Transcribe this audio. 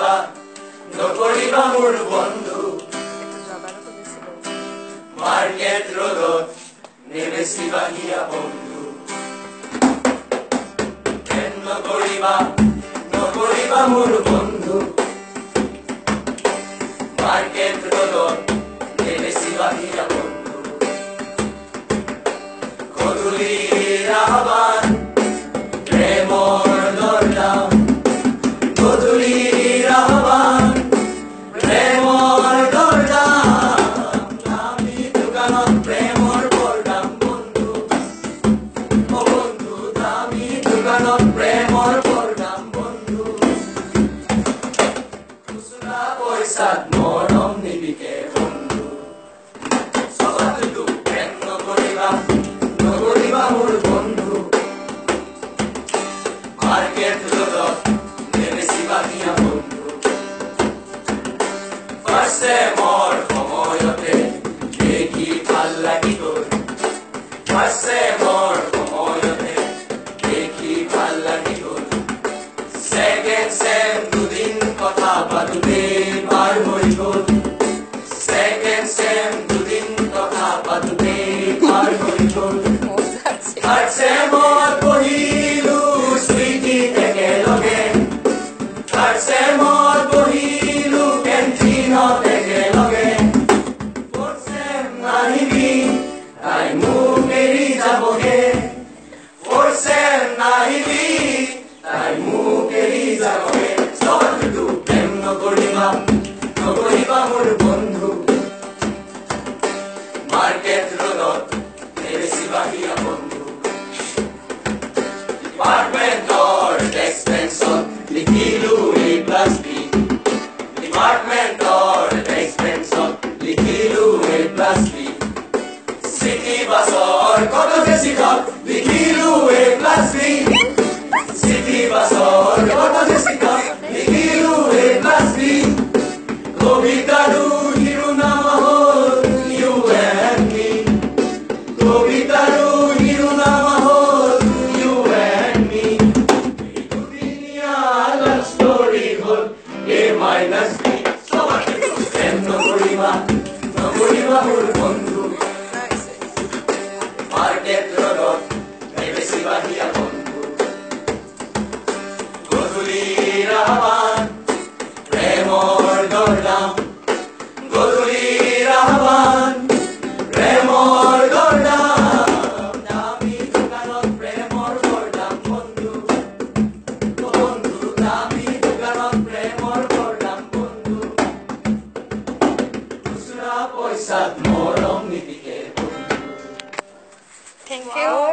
নকৰিবা মোৰ বন্ধু মাৰ্কেট ৰোডত নেবেচিবা হিয়া বন্ধু নকৰিবা মোৰ বন্ধু মাৰ্কেট ৰোডত নেবেচিবা হিয়া বন্ধু গধূলি আহ্বান প্ৰেমৰ দৰদাম গধূলি আহ্বান প্ৰেমৰ দৰদাম দামী দোকানত প্ৰেমৰ বৰদাম বন্ধু অ বন্ধু দামী দোকানত প্ৰেমৰ বৰদাম বন্ধু খুচুৰা পইচাত মৰম নিবিকে বন্ধু সবাতো প্ৰেম নকৰিবা মোৰ বন্ধু মাৰ্কেট ৰোডত নেবেচিবা হিয়া বন্ধু ফাৰ্ষ্টে মোৰ সময়তে দেখি ভাল লাগি গ'ল ফাৰ্ষ্টে মোৰ সময়তে দেখি ভাল লাগি গ'ল ছেকেণ্ড চেম দুদিন কথা পাতোতে পাৰ হৈ গ'ল ছেকেণ্ড চেম দুদিন কথা পাতোতে পাৰ হৈ গ'ল থাৰ্ড চেমত পঢ়িলো স্মৃতি একেলগে থাৰ্ড চেমত পঢ়িলো কেণ্টিনত একেলগে ফৰ্থ চেম নাহিবি তাই মোক এৰি যাবগে ফৰ্থ চেম নাহিবি তাই মোক এৰি যাবগে চবতো প্ৰেম নকৰিবা মোৰ বন্ধু মাৰ্কেট ৰোডত নেবেচিবা হিয়া বন্ধু ডিপাৰ্টমেণ্টৰ ডেস্ক বেঞ্চত লিখিলো A+B ডিপাৰ্টমেণ্টৰ ডেস্ক বেঞ্চত লিখিলো A+B চিটি বাছৰ কটকে চিটত লিখিলো A+B চিটি বাছৰ কটকে চিটত লিখিলো A+B কবিতাৰো শিৰোনাম হ'ল You and Me কবিতাৰো শিৰোনাম হ'ল You and Me এইটো দুনিয়া লাভ ষ্টৰী হ'ল A-B প্ৰেম নকৰিবা মোৰ বন্ধু মাৰ্কেট ৰোডত নেবেচিবা হিয়া বন্ধু গধূলি আহ্বান প্ৰেমৰ দৰদাম গধূলি আহ্বান প্ৰেমৰ দৰদাম দামী দোকানত প্ৰেমৰ বৰদাম বন্ধু বন্ধু দামী দোকানত প্ৰেমৰ বৰদাম বন্ধু খুচুৰা পইচাত মৰম নিবিকে বন্ধু Thank you.